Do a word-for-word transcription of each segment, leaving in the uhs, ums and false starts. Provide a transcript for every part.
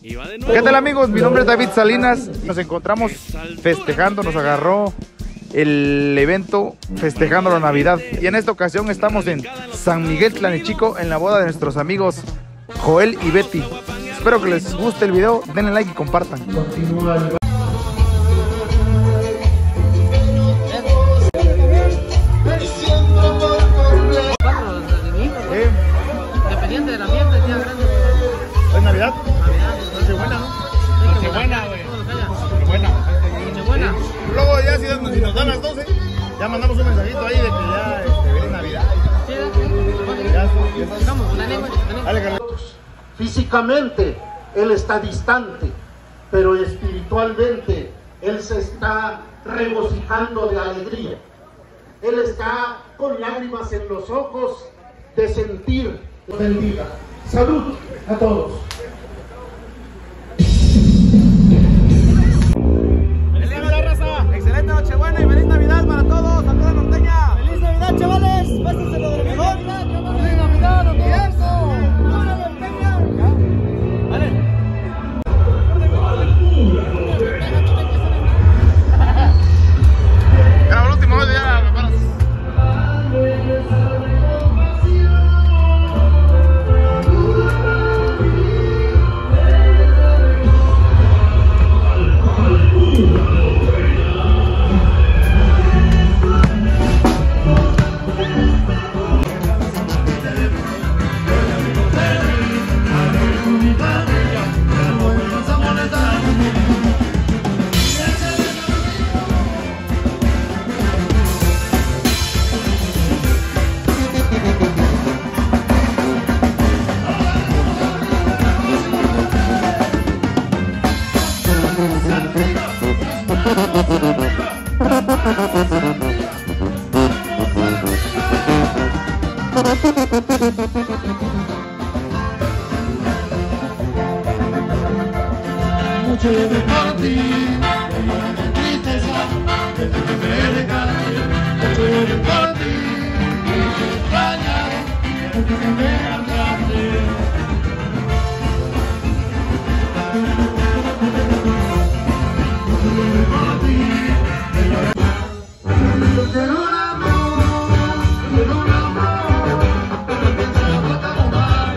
¿Qué tal, amigos? Mi nombre es David Salinas. Nos encontramos festejando, nos agarró el evento festejando la Navidad. Y en esta ocasión estamos en San Miguel Tlanechico, en la boda de nuestros amigos Joel y Betty. Espero que les guste el video, denle like y compartan. Dependiente de la fiesta, el día grande. ¿Es Navidad? Navidad, Nochebuena, ¿no? Nochebuena, güey. Nochebuena. Nochebuena. Luego ya si, si nos dan las doce, ya mandamos un mensajito ahí de que ya este, viene Navidad. Sí, ya, ya. Vamos, dale, dale. Físicamente Él está distante, pero espiritualmente Él se está regocijando de alegría. Él está con lágrimas en los ojos de sentir. Bendiga. Salud a todos. ¡Feliz Navidad, raza! ¡Excelente Nochebuena y feliz Navidad para todos! ¡Saludos a Norteña! ¡Feliz Navidad, chavales! ¡Pásenselo de lo mejor! ¡Feliz Navidad, universo! ¡Hola, Norteña! ¡Vale! Era el último mes, ya me paras. Mucho de por ti, de tristeza, de tu regalo, mucho de por ti, de extrañar, de tu que me encantaste. Mucho de por ti, de llorar. Quiero un amor, quiero un amor, que te haga tan mal.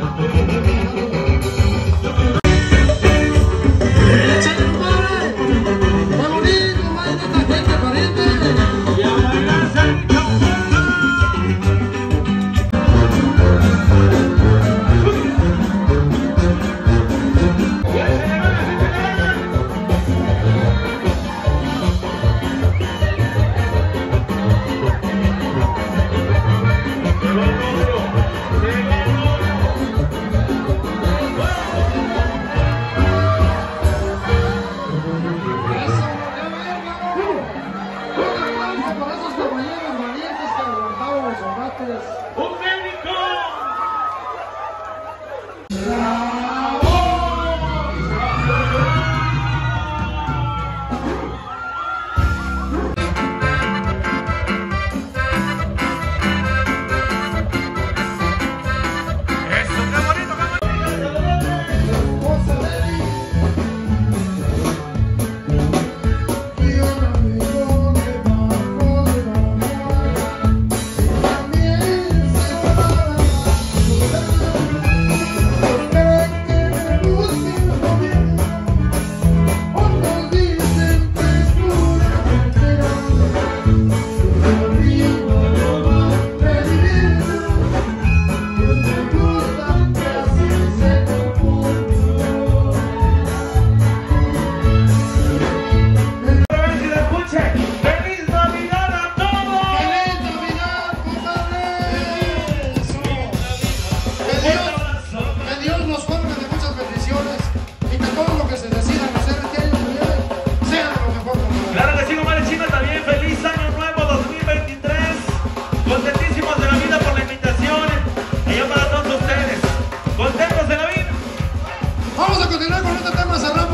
Vamos a continuar con este tema cerrado.